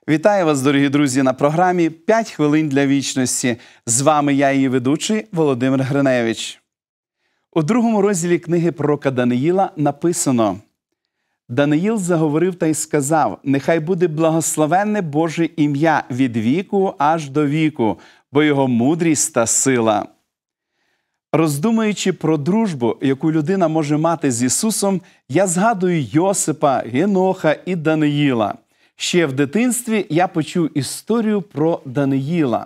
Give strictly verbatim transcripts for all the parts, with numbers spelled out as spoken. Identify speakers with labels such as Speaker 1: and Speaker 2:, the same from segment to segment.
Speaker 1: Вітаю вас, дорогі друзі, на програмі «п'ять хвилин для вічності». З вами я, її ведучий Володимир Гриневич. У другому розділі книги пророка Даниїла написано: «Даниїл заговорив та й сказав: нехай буде благословенне Боже ім'я від віку аж до віку, бо його мудрість та сила». Роздумуючи про дружбу, яку людина може мати з Ісусом, я згадую Йосипа, Єноха і Даниїла. Ще в дитинстві я почув історію про Даниїла.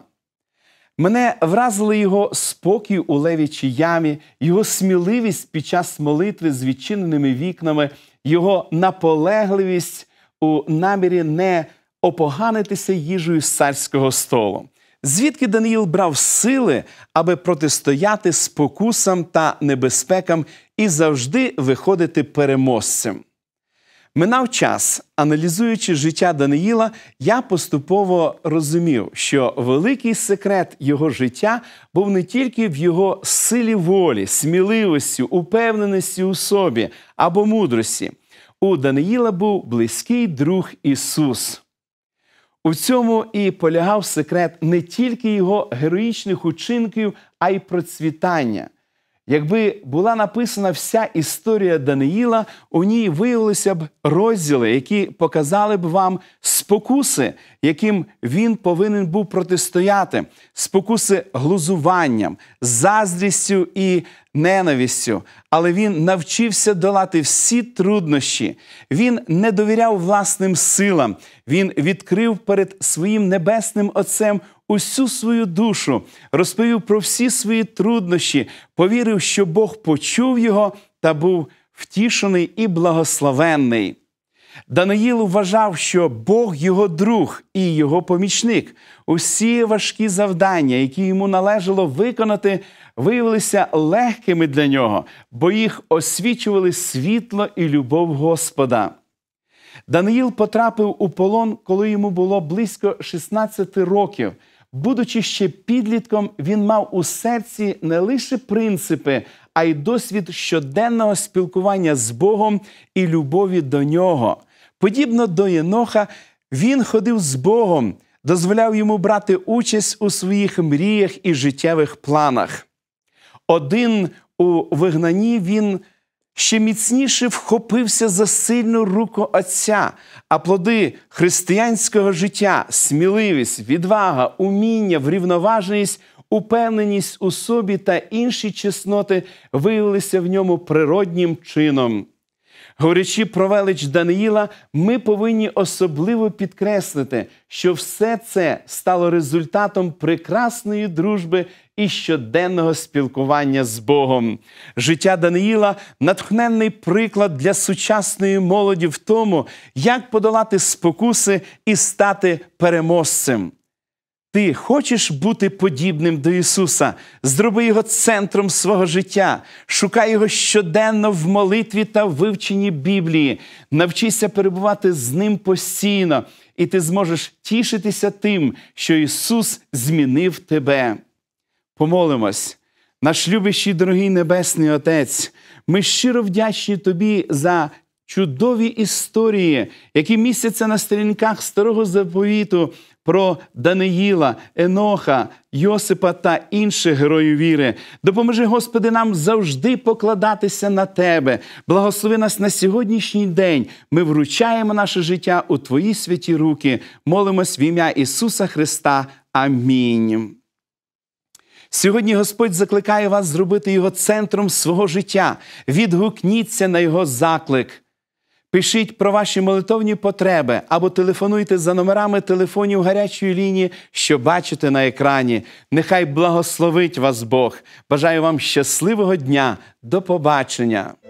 Speaker 1: Мене вразили його спокій у левічій ямі, його сміливість під час молитви з відчиненими вікнами, його наполегливість у намірі не опоганитися їжею з царського столу. Звідки Даниїл брав сили, аби протистояти спокусам та небезпекам і завжди виходити переможцем? Минав час, аналізуючи життя Даниїла, я поступово розумів, що великий секрет його життя був не тільки в його силі волі, сміливості, упевненості у собі або мудрості. У Даниїла був близький друг Ісус. У цьому і полягав секрет не тільки його героїчних учинків, а й процвітання. Якби була написана вся історія Даниїла, у ній виявилися б розділи, які показали б вам спокуси, яким він повинен був протистояти, спокуси глузуванням, заздрістю і ненавистю. Але він навчився долати всі труднощі. Він не довіряв власним силам. Він відкрив перед своїм небесним Отцем усю свою душу, розповів про всі свої труднощі, повірив, що Бог почув його та був втішений і благословенний. Даниїл вважав, що Бог його друг і його помічник. Усі важкі завдання, які йому належало виконати, виявилися легкими для нього, бо їх освічували світло і любов Господа. Даниїл потрапив у полон, коли йому було близько шістнадцяти років. Будучи ще підлітком, він мав у серці не лише принципи, а й досвід щоденного спілкування з Богом і любові до Нього. Подібно до Єноха, він ходив з Богом, дозволяв йому брати участь у своїх мріях і життєвих планах. Один у вигнанні він ще міцніше вхопився за сильну руку Отця, а плоди християнського життя – сміливість, відвага, уміння, врівноваженість, упевненість у собі та інші чесноти виявилися в ньому природнім чином. Говорячи про велич Даниїла, ми повинні особливо підкреслити, що все це стало результатом прекрасної дружби і щоденного спілкування з Богом. Життя Даниїла – натхненний приклад для сучасної молоді в тому, як подолати спокуси і стати переможцем. Ти хочеш бути подібним до Ісуса? Зроби Його центром свого життя. Шукай Його щоденно в молитві та вивченні Біблії. Навчися перебувати з Ним постійно, і ти зможеш тішитися тим, що Ісус змінив тебе. Помолимось. Наш любящий, дорогий Небесний Отець, ми щиро вдячні Тобі за чудові історії, які містяться на сторінках Старого Заповіту про Даниїла, Еноха, Йосипа та інших героїв віри. Допоможи, Господи, нам завжди покладатися на Тебе. Благослови нас на сьогоднішній день. Ми вручаємо наше життя у Твої святі руки. Молимось в ім'я Ісуса Христа. Амінь. Сьогодні Господь закликає вас зробити Його центром свого життя. Відгукніться на Його заклик. Пишіть про ваші молитовні потреби або телефонуйте за номерами телефонів гарячої лінії, що бачите на екрані. Нехай благословить вас Бог. Бажаю вам щасливого дня. До побачення.